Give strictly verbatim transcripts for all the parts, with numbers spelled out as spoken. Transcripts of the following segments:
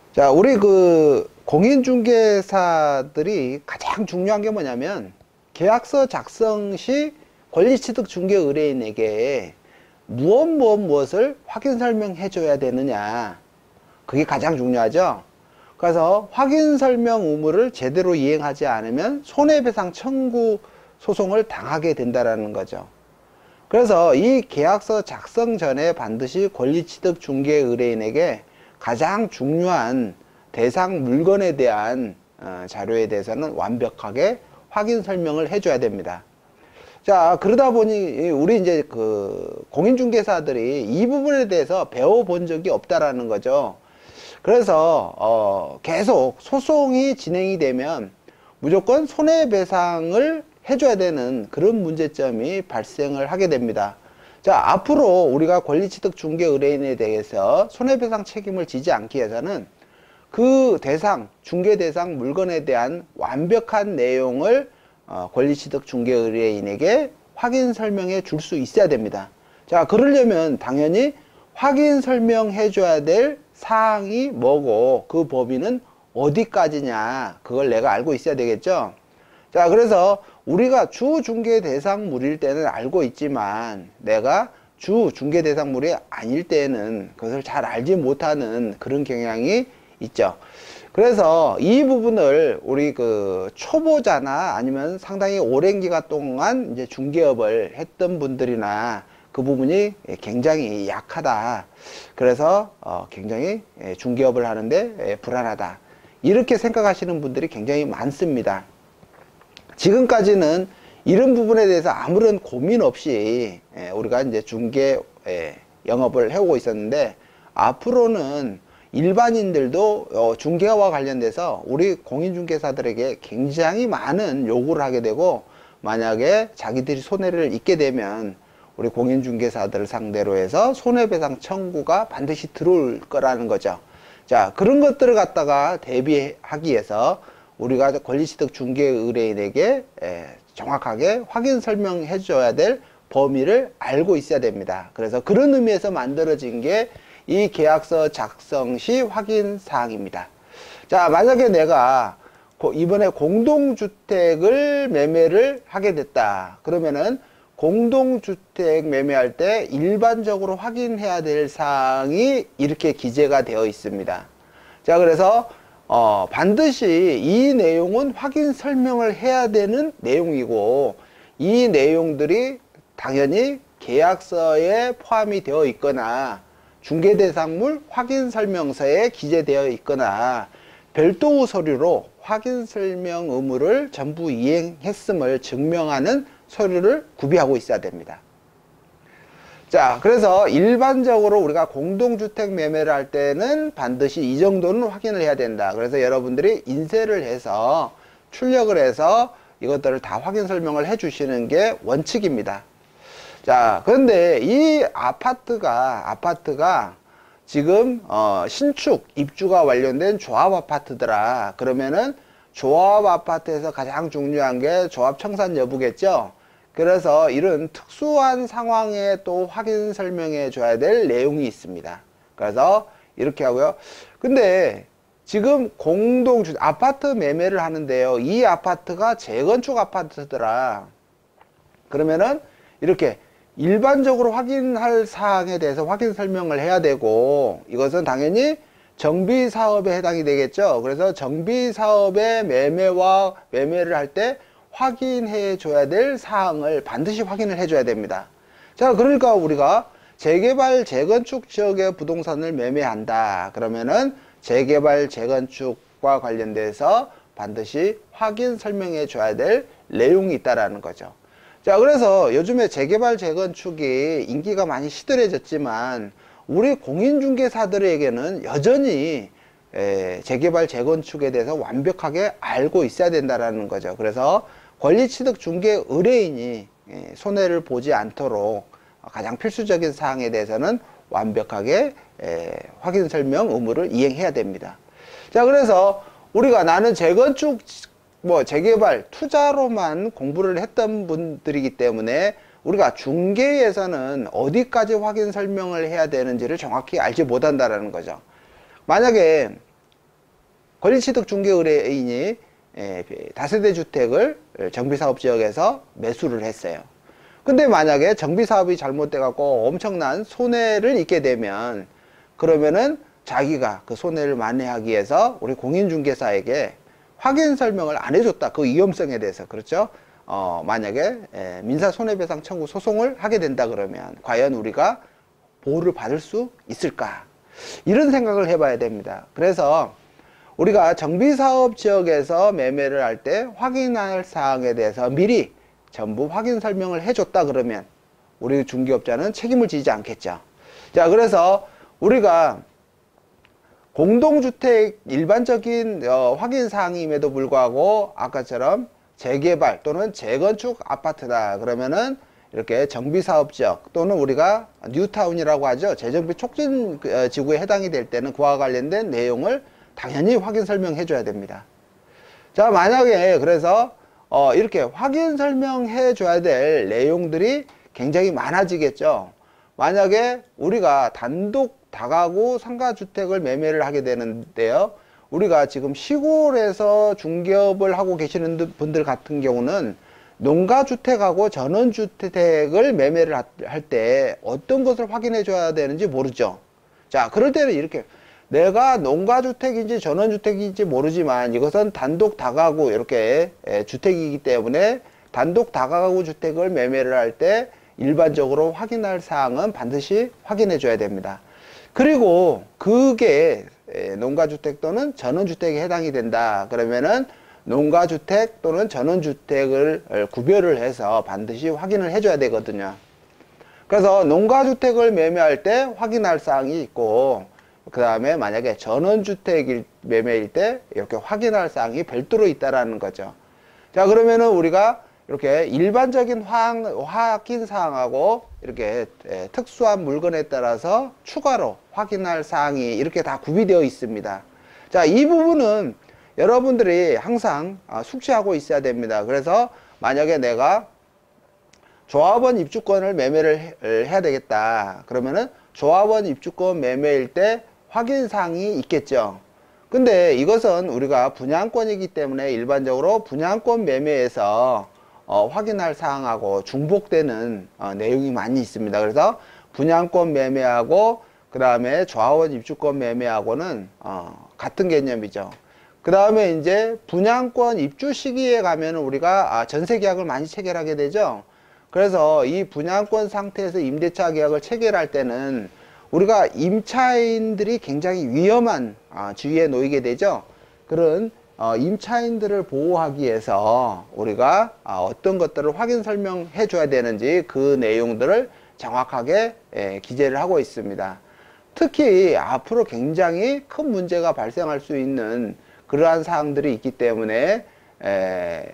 자, 우리 그 공인중개사들이 가장 중요한 게 뭐냐면 계약서 작성 시 권리취득 중개 의뢰인에게 무엇 무엇 무엇을 확인 설명해 줘야 되느냐, 그게 가장 중요하죠. 그래서 확인 설명 의무를 제대로 이행하지 않으면 손해배상 청구 소송을 당하게 된다라는 거죠. 그래서 이 계약서 작성 전에 반드시 권리취득 중개 의뢰인에게 가장 중요한 대상 물건에 대한 어, 자료에 대해서는 완벽하게 확인 설명을 해줘야 됩니다. 자, 그러다 보니 우리 이제 그 공인중개사들이 이 부분에 대해서 배워본 적이 없다라는 거죠. 그래서 어, 계속 소송이 진행이 되면 무조건 손해배상을 해줘야 되는 그런 문제점이 발생을 하게 됩니다. 자, 앞으로 우리가 권리취득 중개 의뢰인에 대해서 손해배상 책임을 지지 않기 위해서는 그 대상, 중개 대상 물건에 대한 완벽한 내용을 어, 권리취득 중개 의뢰인에게 확인 설명해 줄 수 있어야 됩니다. 자, 그러려면 당연히 확인 설명해 줘야 될 사항이 뭐고 그 범위는 어디까지냐, 그걸 내가 알고 있어야 되겠죠. 자, 그래서 우리가 주 중개 대상물일 때는 알고 있지만 내가 주 중개 대상물이 아닐 때는 그것을 잘 알지 못하는 그런 경향이 있죠. 그래서 이 부분을 우리 그 초보자나 아니면 상당히 오랜 기간 동안 이제 중개업을 했던 분들이나 그 부분이 굉장히 약하다. 그래서 어 굉장히 중개업을 하는데 불안하다. 이렇게 생각하시는 분들이 굉장히 많습니다. 지금까지는 이런 부분에 대해서 아무런 고민 없이 우리가 이제 중개 영업을 해오고 있었는데, 앞으로는 일반인들도 중개와 관련돼서 우리 공인중개사들에게 굉장히 많은 요구를 하게 되고, 만약에 자기들이 손해를 입게 되면 우리 공인중개사들을 상대로 해서 손해배상 청구가 반드시 들어올 거라는 거죠. 자, 그런 것들을 갖다가 대비하기 위해서 우리가 권리취득 중개 의뢰인에게 정확하게 확인 설명해 줘야 될 범위를 알고 있어야 됩니다. 그래서 그런 의미에서 만들어진 게 이 계약서 작성 시 확인 사항입니다. 자, 만약에 내가 이번에 공동주택을 매매를 하게 됐다. 그러면은 공동주택 매매할 때 일반적으로 확인해야 될 사항이 이렇게 기재가 되어 있습니다. 자, 그래서 어, 반드시 이 내용은 확인 설명을 해야 되는 내용이고, 이 내용들이 당연히 계약서에 포함이 되어 있거나 중개대상물 확인 설명서에 기재되어 있거나 별도 서류로 확인 설명 의무를 전부 이행했음을 증명하는 서류를 구비하고 있어야 됩니다. 자, 그래서 일반적으로 우리가 공동주택 매매를 할 때는 반드시 이 정도는 확인을 해야 된다. 그래서 여러분들이 인쇄를 해서 출력을 해서 이것들을 다 확인 설명을 해 주시는 게 원칙입니다. 자, 그런데 이 아파트가 아파트가 지금 어, 신축 입주가 완료된 조합 아파트더라. 그러면은 조합 아파트에서 가장 중요한 게 조합 청산 여부겠죠. 그래서 이런 특수한 상황에 또 확인 설명해 줘야 될 내용이 있습니다. 그래서 이렇게 하고요. 근데 지금 공동주 아파트 매매를 하는데요, 이 아파트가 재건축 아파트더라. 그러면은 이렇게 일반적으로 확인할 사항에 대해서 확인 설명을 해야 되고, 이것은 당연히 정비 사업에 해당이 되겠죠. 그래서 정비 사업의 매매와 매매를 할 때 확인해 줘야 될 사항을 반드시 확인을 해 줘야 됩니다. 자, 그러니까 우리가 재개발 재건축 지역의 부동산을 매매한다. 그러면은 재개발 재건축과 관련돼서 반드시 확인 설명해 줘야 될 내용이 있다라는 거죠. 자, 그래서 요즘에 재개발 재건축이 인기가 많이 시들해졌지만 우리 공인중개사들에게는 여전히 에, 재개발 재건축에 대해서 완벽하게 알고 있어야 된다라는 거죠. 그래서 권리취득 중개 의뢰인이 에, 손해를 보지 않도록 가장 필수적인 사항에 대해서는 완벽하게 에, 확인 설명 의무를 이행해야 됩니다. 자, 그래서 우리가 나는 재건축 뭐 재개발 투자로만 공부를 했던 분들이기 때문에 우리가 중개에서는 어디까지 확인 설명을 해야 되는지를 정확히 알지 못한다라는 거죠. 만약에 권리취득 중개 의뢰인이 다세대 주택을 정비사업지역에서 매수를 했어요. 근데 만약에 정비사업이 잘못돼 갖고 엄청난 손해를 입게 되면, 그러면은 자기가 그 손해를 만회하기 위해서 우리 공인중개사에게 확인 설명을 안 해줬다, 그 위험성에 대해서. 그렇죠? 어, 만약에 에, 민사손해배상 청구 소송을 하게 된다 그러면 과연 우리가 보호를 받을 수 있을까? 이런 생각을 해봐야 됩니다. 그래서 우리가 정비사업 지역에서 매매를 할 때 확인할 사항에 대해서 미리 전부 확인 설명을 해줬다 그러면 우리 중개업자는 책임을 지지 않겠죠. 자, 그래서 우리가 공동주택 일반적인 어, 확인 사항임에도 불구하고 아까처럼 재개발 또는 재건축 아파트다 그러면은 이렇게 정비사업 지역 또는 우리가 뉴타운이라고 하죠. 재정비 촉진 지구에 해당이 될 때는 그와 관련된 내용을 당연히 확인 설명해 줘야 됩니다. 자, 만약에 그래서 어, 이렇게 확인 설명해 줘야 될 내용들이 굉장히 많아지겠죠. 만약에 우리가 단독 다가구 상가주택을 매매를 하게 되는데요, 우리가 지금 시골에서 중개업을 하고 계시는 분들 같은 경우는 농가주택하고 전원주택을 매매를 할 때 어떤 것을 확인해 줘야 되는지 모르죠. 자, 그럴 때는 이렇게 내가 농가주택인지 전원주택인지 모르지만 이것은 단독 다가구 이렇게 주택이기 때문에 단독 다가구 주택을 매매를 할 때 일반적으로 확인할 사항은 반드시 확인해 줘야 됩니다. 그리고 그게 농가주택 또는 전원주택에 해당이 된다 그러면은 농가주택 또는 전원주택을 구별을 해서 반드시 확인을 해줘야 되거든요. 그래서 농가주택을 매매할 때 확인할 사항이 있고, 그 다음에 만약에 전원주택 매매일 때 이렇게 확인할 사항이 별도로 있다라는 거죠. 자, 그러면은 우리가 이렇게 일반적인 확인 사항하고 이렇게 특수한 물건에 따라서 추가로 확인할 사항이 이렇게 다 구비되어 있습니다. 자, 이 부분은 여러분들이 항상 숙지하고 있어야 됩니다. 그래서 만약에 내가 조합원 입주권을 매매를 해야 되겠다 그러면은 조합원 입주권 매매일 때 확인 사항이 있겠죠. 근데 이것은 우리가 분양권이기 때문에 일반적으로 분양권 매매에서 어, 확인할 사항하고 중복되는 어, 내용이 많이 있습니다. 그래서 분양권 매매하고 그 다음에 조합원 입주권 매매하고는 어, 같은 개념이죠. 그 다음에 이제 분양권 입주 시기에 가면 우리가 아, 전세계약을 많이 체결하게 되죠. 그래서 이 분양권 상태에서 임대차 계약을 체결할 때는 우리가 임차인들이 굉장히 위험한 어, 주위에 놓이게 되죠. 그런 어, 임차인들을 보호하기 위해서 우리가 어, 어떤 것들을 확인 설명해 줘야 되는지 그 내용들을 정확하게 예, 기재를 하고 있습니다. 특히 앞으로 굉장히 큰 문제가 발생할 수 있는 그러한 사항들이 있기 때문에 에,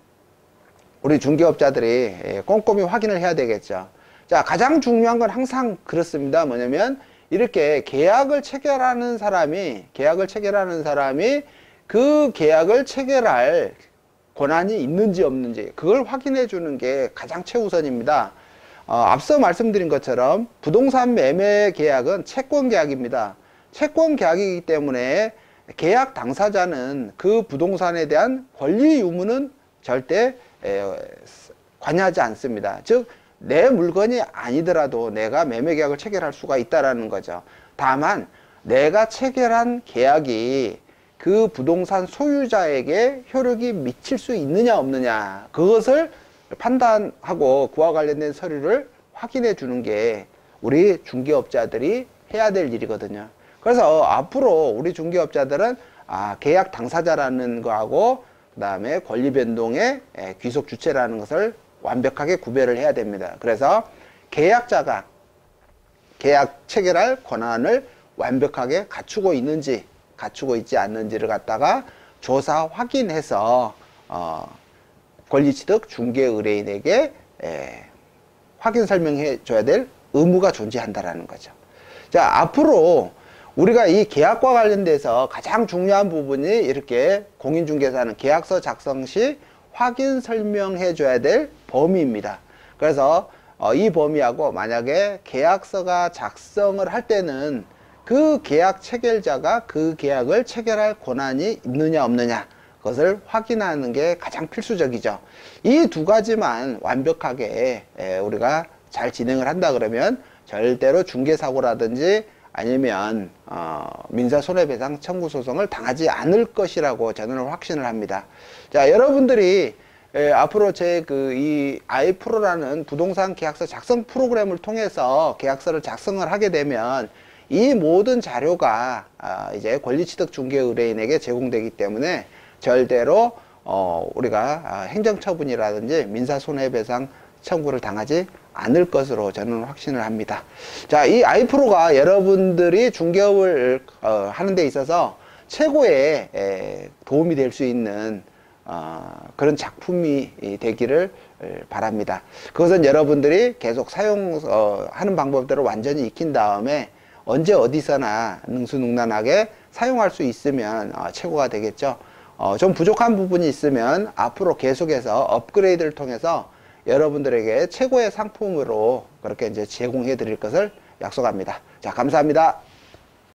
우리 중개업자들이 에, 꼼꼼히 확인을 해야 되겠죠. 자, 가장 중요한 건 항상 그렇습니다. 뭐냐면 이렇게 계약을 체결하는 사람이 계약을 체결하는 사람이 그 계약을 체결할 권한이 있는지 없는지 그걸 확인해 주는 게 가장 최우선입니다. 어, 앞서 말씀드린 것처럼 부동산 매매 계약은 채권 계약입니다. 채권 계약이기 때문에 계약 당사자는 그 부동산에 대한 권리 유무는 절대 에, 관여하지 않습니다. 즉 내 물건이 아니더라도 내가 매매 계약을 체결할 수가 있다라는 거죠. 다만 내가 체결한 계약이 그 부동산 소유자에게 효력이 미칠 수 있느냐 없느냐 그것을 판단하고 그와 관련된 서류를 확인해 주는 게 우리 중개업자들이 해야 될 일이거든요. 그래서 앞으로 우리 중개업자들은 아, 계약 당사자라는 거하고 그 다음에 권리 변동의 귀속 주체라는 것을 완벽하게 구별을 해야 됩니다. 그래서 계약자가 계약 체결할 권한을 완벽하게 갖추고 있는지 갖추고 있지 않는지를 갖다가 조사 확인해서 어, 권리취득 중개 의뢰인에게 에, 확인 설명해 줘야 될 의무가 존재한다라는 거죠. 자, 앞으로 우리가 이 계약과 관련돼서 가장 중요한 부분이 이렇게 공인중개사는 계약서 작성 시 확인 설명해 줘야 될 범위입니다. 그래서 어, 이 범위하고 만약에 계약서가 작성을 할 때는 그 계약 체결자가 그 계약을 체결할 권한이 있느냐 없느냐, 그것을 확인하는 게 가장 필수적이죠. 이 두 가지만 완벽하게 우리가 잘 진행을 한다 그러면 절대로 중개사고라든지 아니면 어, 민사손해배상 청구 소송을 당하지 않을 것이라고 저는 확신을 합니다. 자, 여러분들이 에, 앞으로 제 그 이 아이프로라는 부동산 계약서 작성 프로그램을 통해서 계약서를 작성을 하게 되면 이 모든 자료가 아, 이제 권리취득 중개 의뢰인에게 제공되기 때문에 절대로 어, 우리가 아, 행정처분이라든지 민사손해배상 청구를 당하지 않을 것으로 저는 확신을 합니다. 자, 이 아이프로가 여러분들이 중개업을 어, 하는 데 있어서 최고의 에, 도움이 될 수 있는 어, 그런 작품이 되기를 바랍니다. 그것은 여러분들이 계속 사용하는 어, 방법대로 완전히 익힌 다음에 언제 어디서나 능수능란하게 사용할 수 있으면 어, 최고가 되겠죠. 어, 좀 부족한 부분이 있으면 앞으로 계속해서 업그레이드를 통해서 여러분들에게 최고의 상품으로 그렇게 이제 제공해 드릴 것을 약속합니다. 자, 감사합니다.